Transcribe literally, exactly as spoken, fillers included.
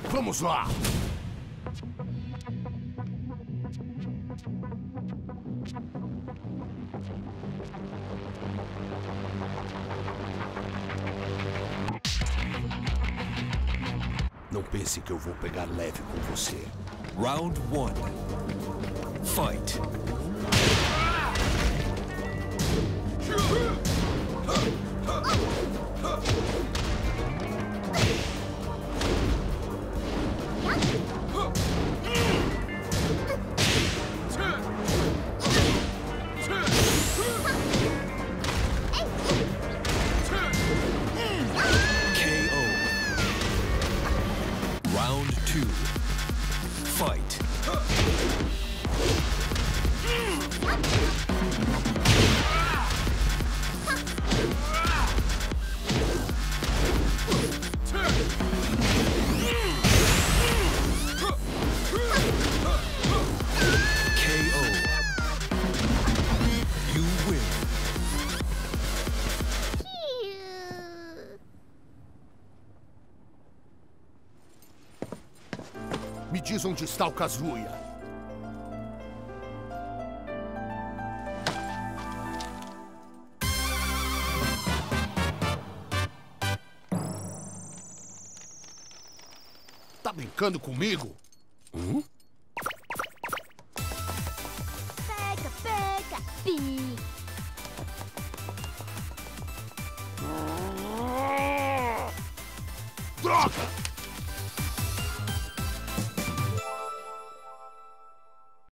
Vamos lá! Não pense que eu vou pegar leve com você. Round one. Fight. Me diz onde está o Kazuya. Tá brincando comigo? Hum? Pega, pega, pi. Droga!